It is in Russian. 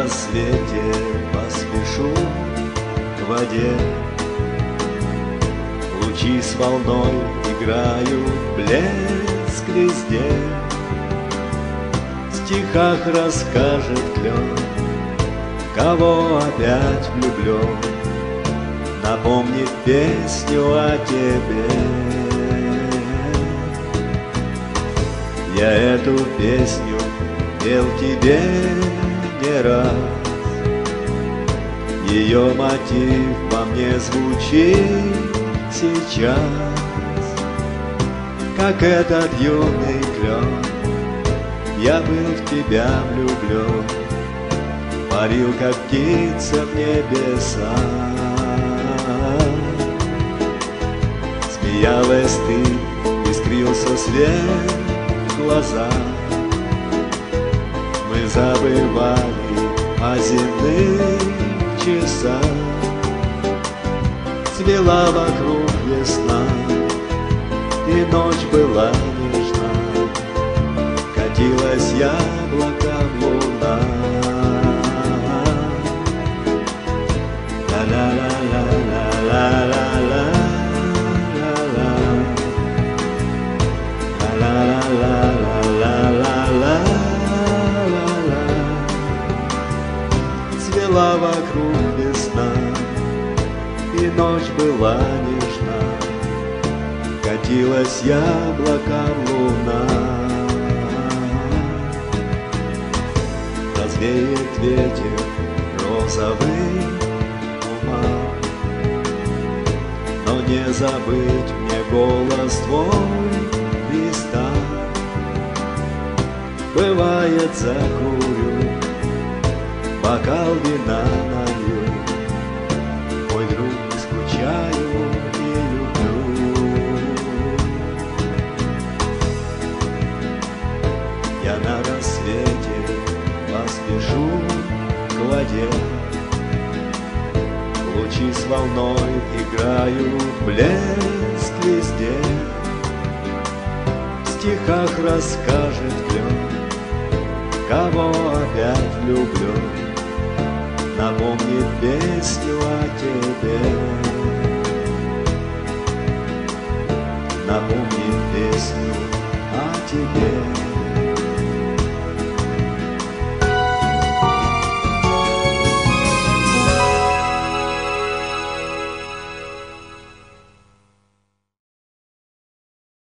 рассвете поспешу к воде. Лучи с волной играют, блеск везде. В стихах расскажет клен, кого опять влюблен, напомнит песню о тебе. Я эту песню пел тебе не раз, ее мотив во мне звучит сейчас, как этот юный клен. Я был в тебя влюблен, парил, как птица в небеса. Смеялась ты, искрился свет в глазах. Мы забывали о земных часах. Цвела вокруг весна, и ночь была нежна. Катилась яблоком луна. Цвела вокруг весна, и ночь была нежна. Катилась яблоком луна. Развеет ветер розовый туман, но не забыть мне голос твой и стан. Бывает, закурю, бокал вина налью, мой друг, скучаю и люблю. Я на рассвете поспешу к воде. Лучи с волной играют, блеск везде. В стихах расскажет клен, кого опять влюблен, напомнит песню о тебе. Напомнит песню о тебе.